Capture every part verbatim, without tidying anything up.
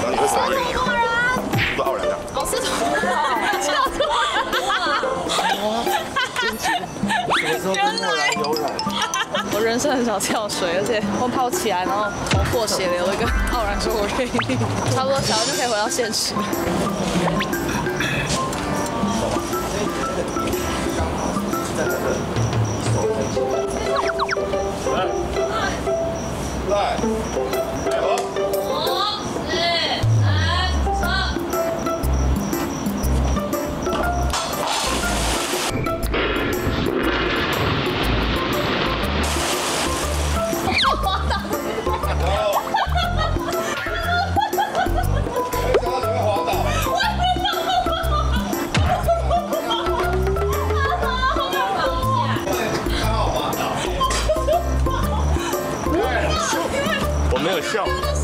你会傻眼。 土人， 不傲然的。 哦，是土人，叫土人。原来。我人生很少跳水，而且我怕我起来然后头破血流的跟傲然说我愿意，差不多小就可以回到现实。 来，来，好。 五、四、三、上。滑倒。 好。刚刚怎么滑倒？我没有笑。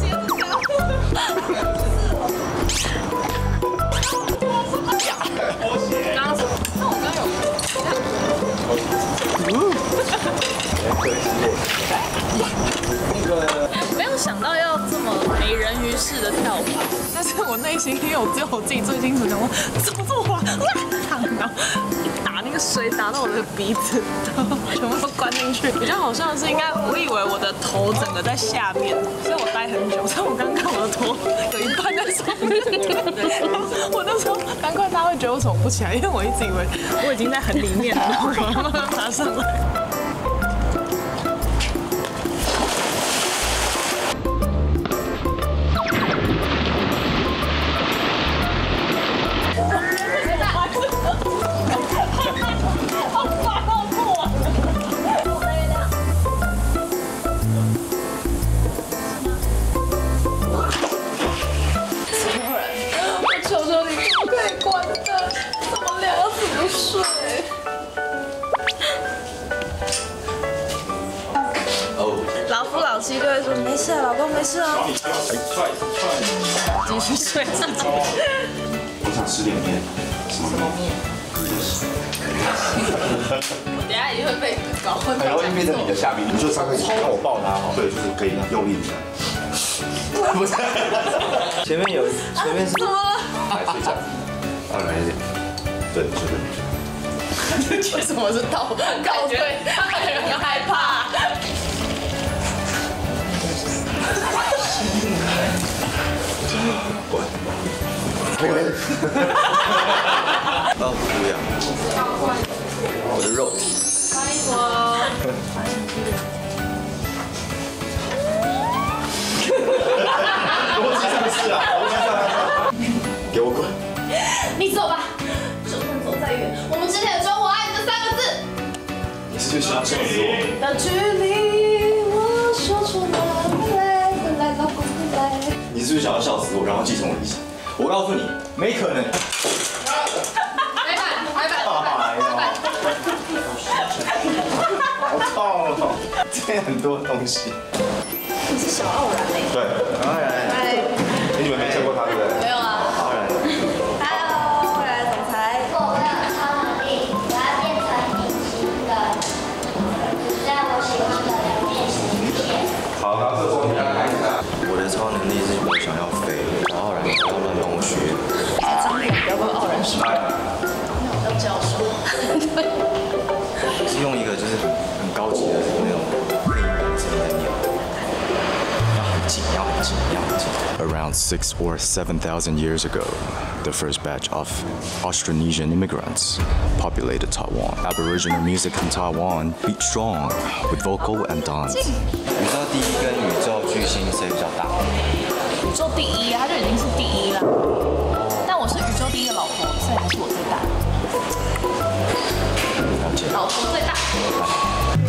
刚刚那我刚刚有。没有想到要这么美人鱼式的跳法，但是我内心因为我只有我自己最清楚，讲我怎么这么滑，然后一打那个水打到我的鼻子，然后全部都关进去。比较好笑的是，应该我以为我的头整个在下面，所以我待很久。所以我刚刚看我的头有一半在上面，我那时候难怪他会觉得我怎么不起来，因为我一直以为我已经在很里面了，然后慢慢爬上来。老夫老妻就会说没事，老公没事哦。继续睡自己。 我想吃点面。什么面？ 我等下也会被搞混。 然后会变成你的下面，你就三个手让我抱他哦。对，就是可以用力的。不是。 前面有，前面是。 怎么了？ 来睡觉。当然一点。对，是的。 为什么是倒倒退？他很害怕。 滚！ 哦，不要，我的肉。 欢迎我。 逻辑是不是啊？逻辑上给我滚！ 你走吧，就算走再远，我们之前说我爱你这三个字。 你是最想笑死我。 的距离，我说出了回来，回来，老公回来。 你是不是想要笑死我，然后继承我遗产？我告诉你，没可能。 白板，白板， 哎呦！好痛哦！这很多东西。 你是小傲然哎。 对，当然。哎，你们没见过他对不对？ 没有啊。 当然。 Hello， 未来总裁。 我有超能力，我要变成隐形人，在我喜欢的人面前。 好，那这时候你来看一下。 我的超能力是我想要飞，然后然后不要乱帮我学。 张力不要跟傲然说。要教授。 是用一个就是很很高级的那种配音版声音在念，要很紧，要很紧，要很紧。 Around six or seven thousand years ago, the first batch of Austronesian immigrants populated Taiwan. Aboriginal music in Taiwan beat strong with vocal and dance. 宇宙第一跟宇宙巨星谁比较大？ 宇宙第一，他就已经是第一了。但我是宇宙第一的老婆，所以还是我最大。 了解。 老婆最大。